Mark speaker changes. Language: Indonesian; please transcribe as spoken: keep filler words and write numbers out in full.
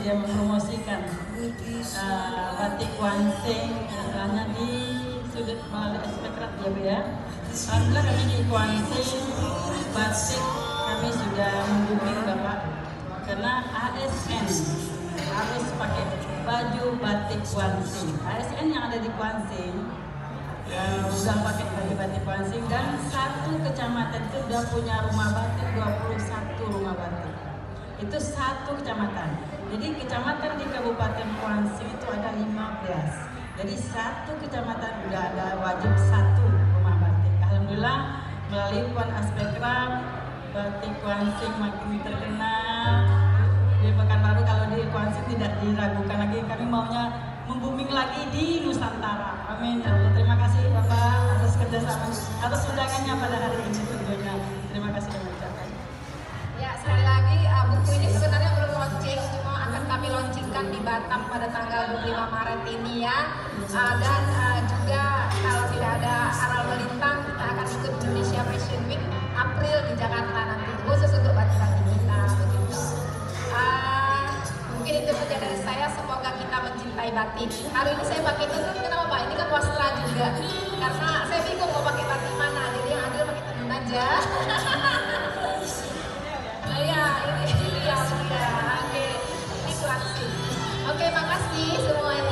Speaker 1: dia mempromosikan uh, batik Kuansing istilahnya di sudut melalui Aspekrat ya Bu ya. Alhamdulillah kami di Kuansing batik kami sudah membooming Bapak, karena A S N harus pakai baju batik Kuansing. A S N yang ada di Kuansing uh, sudah pakai baju batik Kuansing, dan satu kecamatan itu sudah punya rumah batik dua puluh satu rumah batik. Itu satu kecamatan. Jadi kecamatan di Kabupaten Kuansing itu ada lima belas. Jadi satu kecamatan sudah ada wajib satu rumah batik. Alhamdulillah melalui Puan Aspekrat batik Kuansing makin terkenal. Di Pekanbaru kalau di Kuansing tidak diragukan lagi, kami maunya membooming lagi di Nusantara. Amin ya Allah. Terima kasih Bapak atas kerjasama, atas undangannya pada hari ini tentunya. Terima kasih kami ucapkan.
Speaker 2: Ya, sekali lagi uh, buku ini sebenarnya belum launching, cuma akan kami launchingkan di Batam pada tanggal dua puluh lima Maret ini ya. Uh, dan uh, juga kalau tidak ada aral melintang, kita akan ikut Indonesia Fashion Week April di Jakarta nanti, khusus untuk batik-batik kita begitu. Uh, mungkin itu saja dari saya, semoga kita mencintai batik. Hari ini saya pakai tenun, kenapa Pak? Ini kan wastra juga, karena saya bingung mau pakai batik mana, jadi yang adil pakai tenun aja. Iya, ini dia, ya. Oke, ini Kuansing. Oke, makasih semuanya.